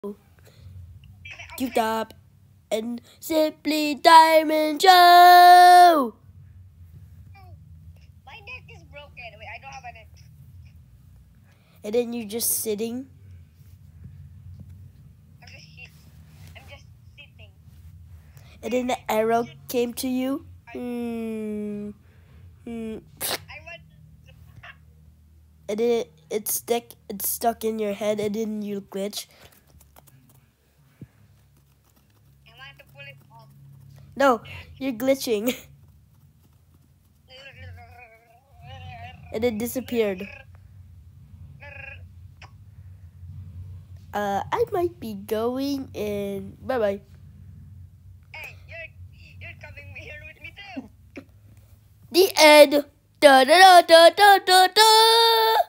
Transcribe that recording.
Q-Top and Simply Diamond Show. My neck is broken. Wait, I don't have a neck. And then you're just sitting. I'm just sitting. And then the arrow came to you. I want. And then it's stuck in your head, and then you glitch. I want to pull it off. No, you're glitching. And it disappeared. I might be going, and bye-bye. Hey, you're coming here with me too. The end. Da da da da da da da.